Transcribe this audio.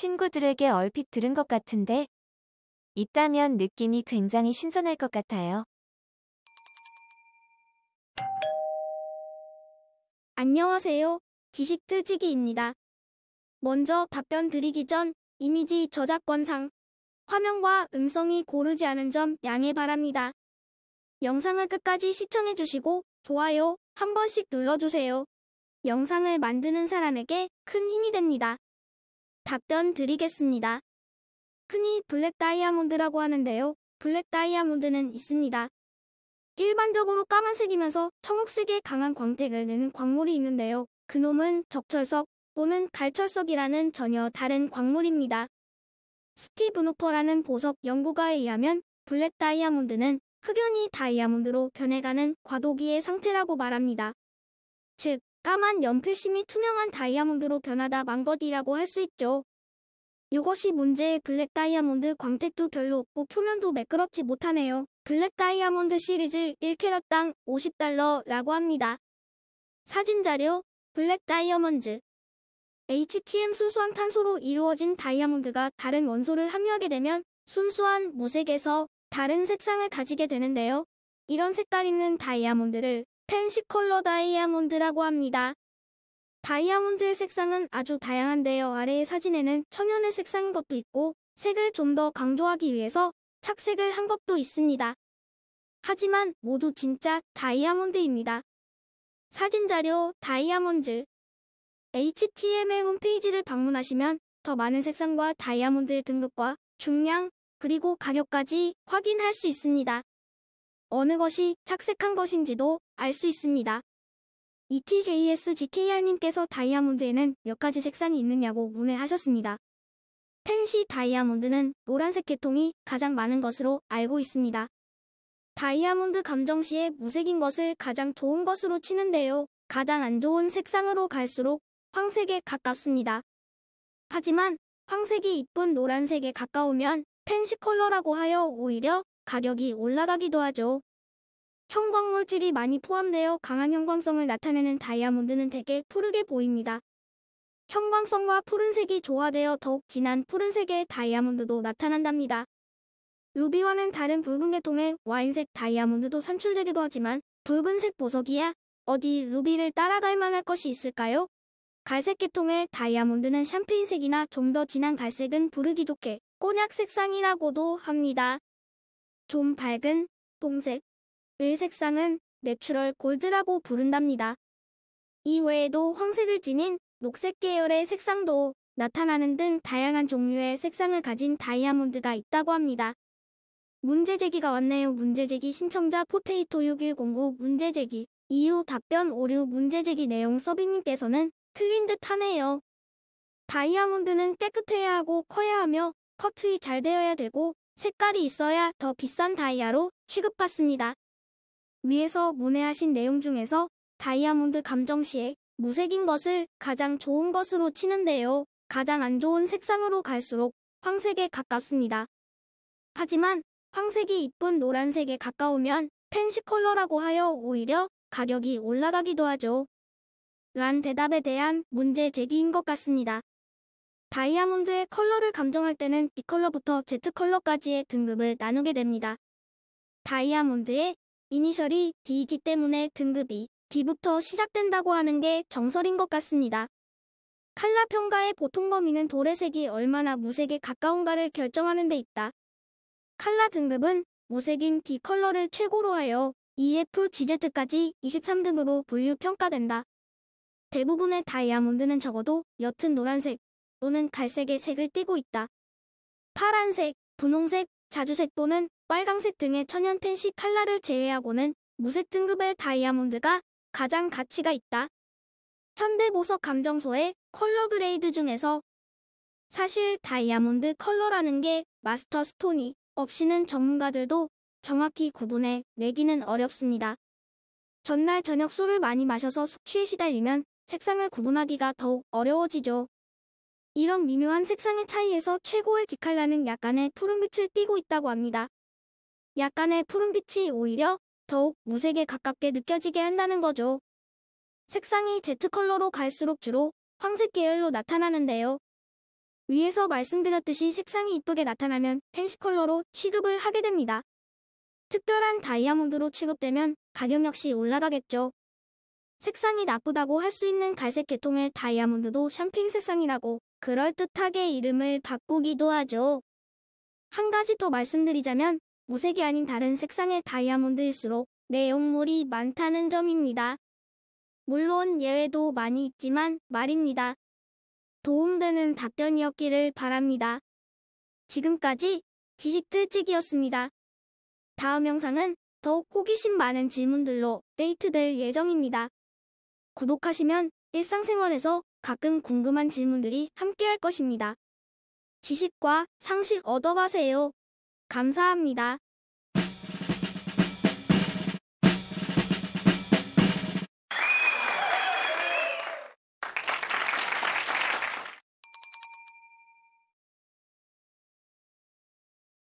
친구들에게 얼핏 들은 것 같은데 있다면 느낌이 굉장히 신선할 것 같아요. 안녕하세요. 지식틀치기입니다. 먼저 답변 드리기 전 이미지 저작권상 화면과 음성이 고르지 않은 점 양해 바랍니다. 영상을 끝까지 시청해주시고 좋아요 한 번씩 눌러주세요. 영상을 만드는 사람에게 큰 힘이 됩니다. 답변 드리겠습니다. 흔히 블랙 다이아몬드라고 하는데요. 블랙 다이아몬드는 있습니다. 일반적으로 까만색이면서 청흑색의 강한 광택을 내는 광물이 있는데요. 그놈은 적철석 또는 갈철석이라는 전혀 다른 광물입니다. 스티브 노퍼라는 보석 연구가에 의하면 블랙 다이아몬드는 흑연이 다이아몬드로 변해가는 과도기의 상태라고 말합니다. 즉, 까만 연필심이 투명한 다이아몬드로 변하다 만 것이라고 할 수 있죠. 이것이 문제의 블랙 다이아몬드 광택도 별로 없고 표면도 매끄럽지 못하네요. 블랙 다이아몬드 시리즈 1캐럿당 $50라고 합니다. 사진자료, 블랙 다이아몬드. HTM 순수한 탄소로 이루어진 다이아몬드가 다른 원소를 함유하게 되면 순수한 무색에서 다른 색상을 가지게 되는데요. 이런 색깔 있는 다이아몬드를 펜시 컬러 다이아몬드라고 합니다. 다이아몬드의 색상은 아주 다양한데요. 아래의 사진에는 천연의 색상인 것도 있고 색을 좀 더 강조하기 위해서 착색을 한 것도 있습니다. 하지만 모두 진짜 다이아몬드입니다. 사진자료 다이아몬드. HTML 홈페이지를 방문하시면 더 많은 색상과 다이아몬드의 등급과 중량, 그리고 가격까지 확인할 수 있습니다. 어느 것이 착색한 것인지도 알 수 있습니다. ETJSGKR님께서 다이아몬드에는 몇 가지 색상이 있느냐고 문의하셨습니다. 펜시 다이아몬드는 노란색 계통이 가장 많은 것으로 알고 있습니다. 다이아몬드 감정 시에 무색인 것을 가장 좋은 것으로 치는데요. 가장 안 좋은 색상으로 갈수록 황색에 가깝습니다. 하지만 황색이 이쁜 노란색에 가까우면 펜시 컬러라고 하여 오히려 가격이 올라가기도 하죠. 형광물질이 많이 포함되어 강한 형광성을 나타내는 다이아몬드는 대개 푸르게 보입니다. 형광성과 푸른색이 조화되어 더욱 진한 푸른색의 다이아몬드도 나타난답니다. 루비와는 다른 붉은 계통의 와인색 다이아몬드도 산출되기도 하지만 붉은색 보석이야 어디 루비를 따라갈 만할 것이 있을까요? 갈색 계통의 다이아몬드는 샴페인색이나 좀 더 진한 갈색은 부르기 좋게 꼬냑 색상이라고도 합니다. 좀 밝은 동색, 의 색상은 내추럴 골드라고 부른답니다. 이 외에도 황색을 지닌 녹색 계열의 색상도 나타나는 등 다양한 종류의 색상을 가진 다이아몬드가 있다고 합니다. 문제제기가 왔네요. 문제제기 신청자 포테이토6109 문제제기 이후 답변 오류 문제제기 내용 서비님께서는 틀린 듯 하네요. 다이아몬드는 깨끗해야 하고 커야 하며 커트이 잘 되어야 되고 색깔이 있어야 더 비싼 다이아로 취급받습니다. 위에서 문의하신 내용 중에서 다이아몬드 감정 시에 무색인 것을 가장 좋은 것으로 치는데요. 가장 안 좋은 색상으로 갈수록 황색에 가깝습니다. 하지만 황색이 이쁜 노란색에 가까우면 펜시 컬러라고 하여 오히려 가격이 올라가기도 하죠. 란 대답에 대한 문제 제기인 것 같습니다. 다이아몬드의 컬러를 감정할 때는 D컬러부터 Z컬러까지의 등급을 나누게 됩니다. 다이아몬드의 이니셜이 D이기 때문에 등급이 D부터 시작된다고 하는 게 정설인 것 같습니다. 칼라 평가의 보통 범위는 도래색이 얼마나 무색에 가까운가를 결정하는 데 있다. 칼라 등급은 무색인 D 컬러를 최고로 하여 EFGZ까지 23등으로 분류 평가된다. 대부분의 다이아몬드는 적어도 옅은 노란색 또는 갈색의 색을 띠고 있다. 파란색, 분홍색, 자주색 또는 빨강색 등의 천연 펜시 칼라를 제외하고는 무색 등급의 다이아몬드가 가장 가치가 있다. 현대보석 감정소의 컬러 그레이드 중에서 사실 다이아몬드 컬러라는 게 마스터 스톤이 없이는 전문가들도 정확히 구분해 내기는 어렵습니다. 전날 저녁 술을 많이 마셔서 숙취에 시달리면 색상을 구분하기가 더욱 어려워지죠. 이런 미묘한 색상의 차이에서 최고의 D칼라는 약간의 푸른빛을 띠고 있다고 합니다. 약간의 푸른빛이 오히려 더욱 무색에 가깝게 느껴지게 한다는 거죠. 색상이 Z컬러로 갈수록 주로 황색 계열로 나타나는데요. 위에서 말씀드렸듯이 색상이 이쁘게 나타나면 펜시 컬러로 취급을 하게 됩니다. 특별한 다이아몬드로 취급되면 가격 역시 올라가겠죠. 색상이 나쁘다고 할 수 있는 갈색 계통의 다이아몬드도 샴페인 색상이라고 그럴듯하게 이름을 바꾸기도 하죠. 한 가지 더 말씀드리자면 무색이 아닌 다른 색상의 다이아몬드일수록 내용물이 많다는 점입니다. 물론 예외도 많이 있지만 말입니다. 도움되는 답변이었기를 바랍니다. 지금까지 지식들찍이었습니다. 다음 영상은 더욱 호기심 많은 질문들로 업데이트될 예정입니다. 구독하시면 일상생활에서 가끔 궁금한 질문들이 함께할 것입니다. 지식과 상식 얻어가세요. 감사합니다.